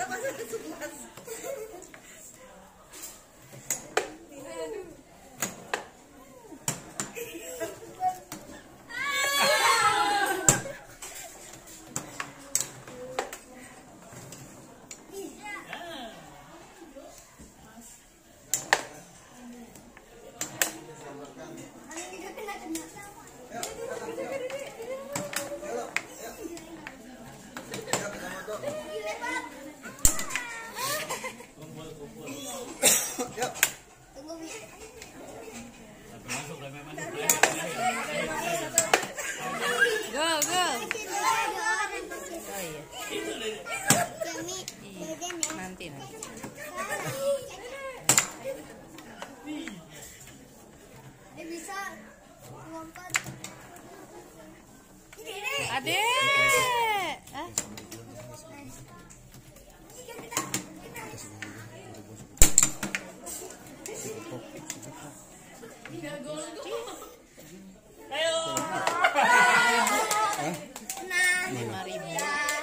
Nanti. Bisa lompat. Adek. Ayo. 5.000.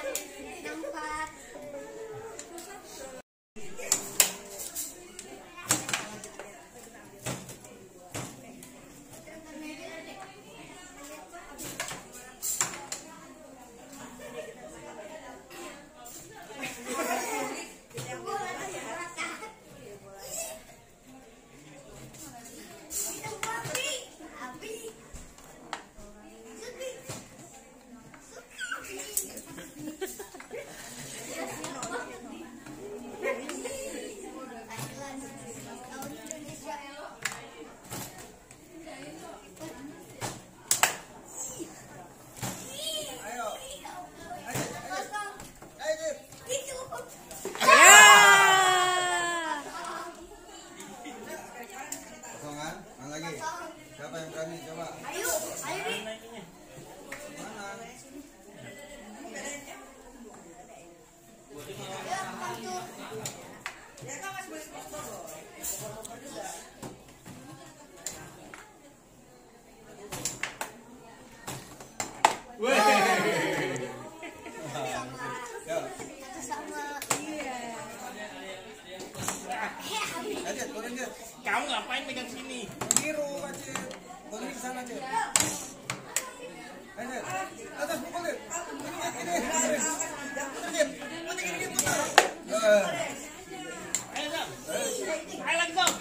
Lagi. Siapa yang berani coba? Ayo nih. Mana? Kamu ngapain pegang sini? Biru Acit. Boleh di sana Acit. Acit. Atas pukul deh. Ini. Acit. Ini putar. Ayo Sam. Ayo lagi Sam.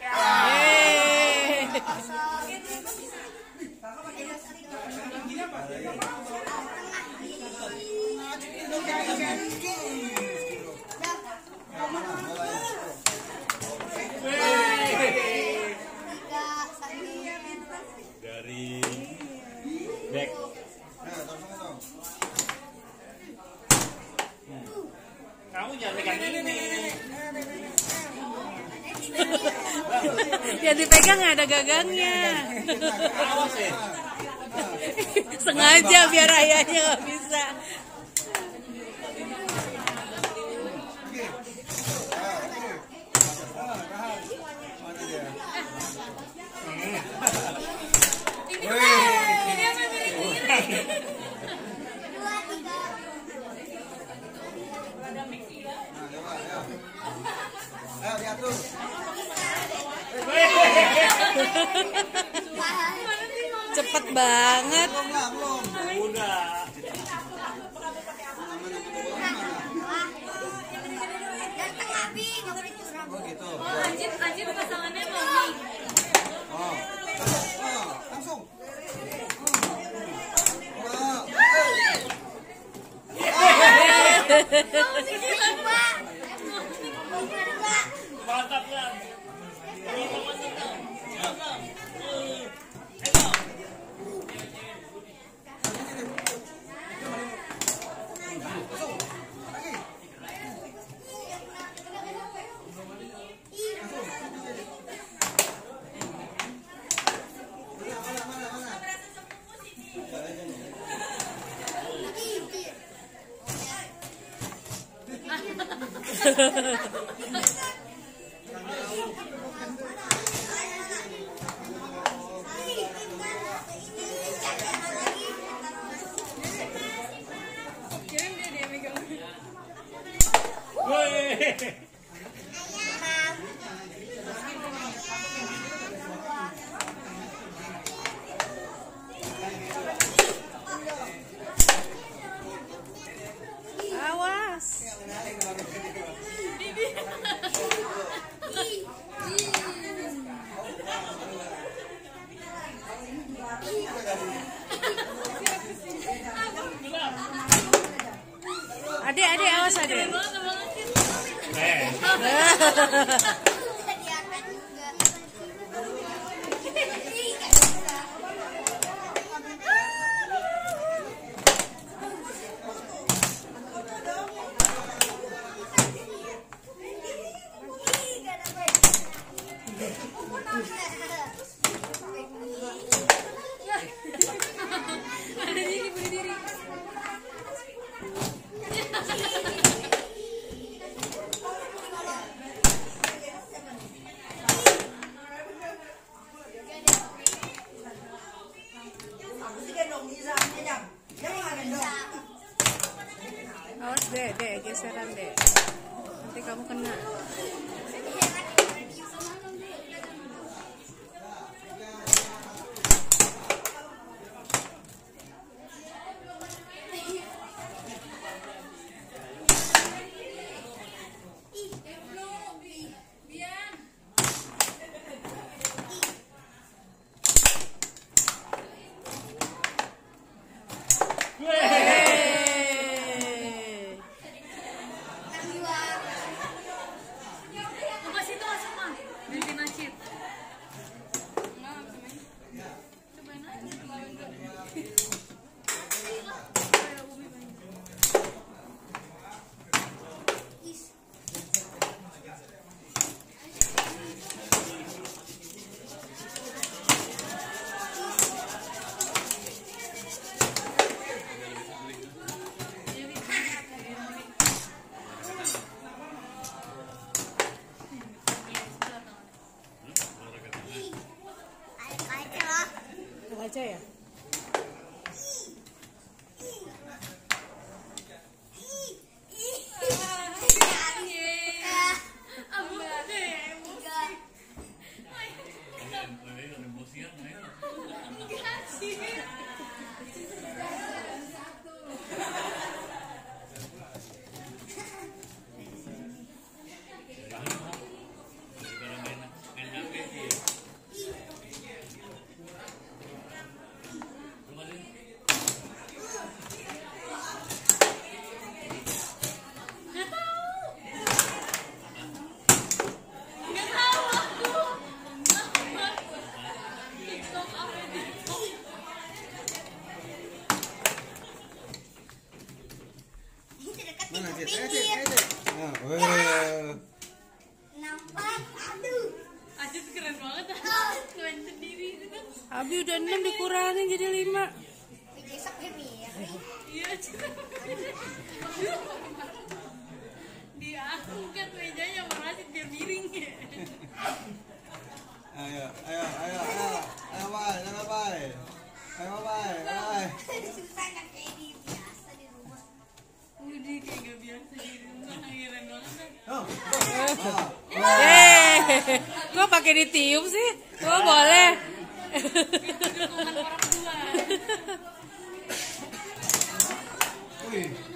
Dari back. Kamu jangan pegang ini. Ya dipegang nggak ada gagangnya. Awas ya. Sengaja biar ayahnya nggak bisa. Ayo diatur. Cepet banget. Belum. Udah. Oh gitu. Anjir pasangannya mau. Oh. Langsung. Mantap kan? Woi. Awas. Adik, awas adik. Eh. Awas dek, geseran dek. Nanti kamu kena. Aja ya. Mana cek. Nah, Nampak, aduh. Ajit keren banget. Keren sendiri itu. Abi udah 6 dikurangin jadi 5. Besok ya. Iya, diangkat mejanya sama Rashid biar miring ya. ayo, bye, jangan bye. Ayo, bye. Susah kan kayak di biasa di rumah. Udah kayak gak biasa di rumah. Keren banget. Kok pakai ditiup sih? Oh boleh. Itu dukungan orang tua. Wih.